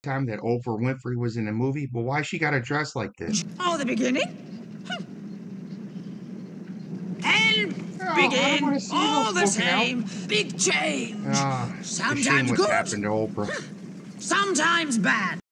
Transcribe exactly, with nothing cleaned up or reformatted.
time that Oprah Winfrey was in a movie, but why she gotta dress like this? Oh, the beginning? And Oh, I don't wanna begin see all those the poking out. same. Big change. Ah, it's a shame Sometimes what's good, happened to Oprah. sometimes bad.